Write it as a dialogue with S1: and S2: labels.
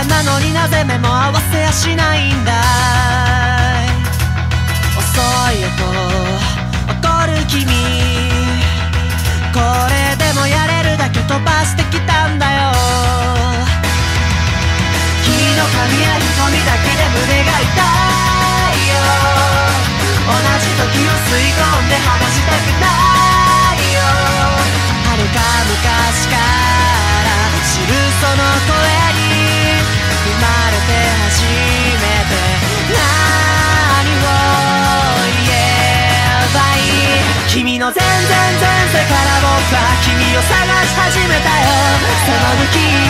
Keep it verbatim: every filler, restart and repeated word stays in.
S1: れなのになぜ目も合わせやしないんだい。遅いよと怒る君、これでもやれるだけ飛ばしてきたんだよ。君の髪や瞳だけで胸が痛いよ。同じ時を吸い込んで離したくないよ。遥か昔から知るその声に生まれて初めて何を言えばいい。君の全然前世から僕は君を探し始めたよ。その不器用